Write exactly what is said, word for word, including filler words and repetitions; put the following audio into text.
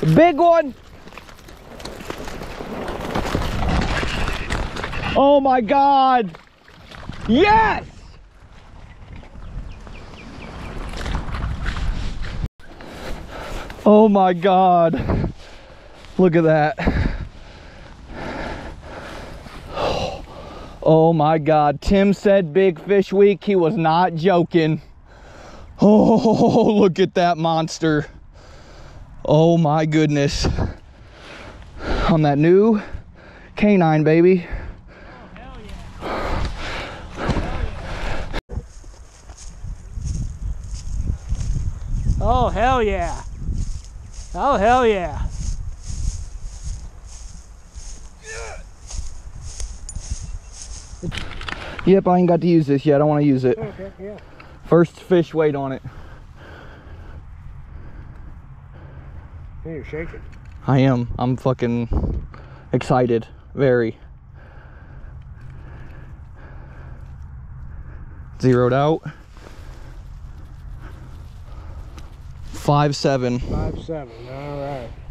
Big one. Oh my God. Yes. Oh my God. Look at that. Oh my God. Tim said big fish week. He was not joking. Oh, look at that monster. Oh my goodness. On that new canine, baby. Oh, hell yeah. Oh, hell yeah. Yep, I ain't got to use this yet. I want to use it. Okay, yeah. First fish weight on it. Hey, you're shaking. I am. I'm fucking excited. Very. Zeroed out. Five seven. Five seven. All right.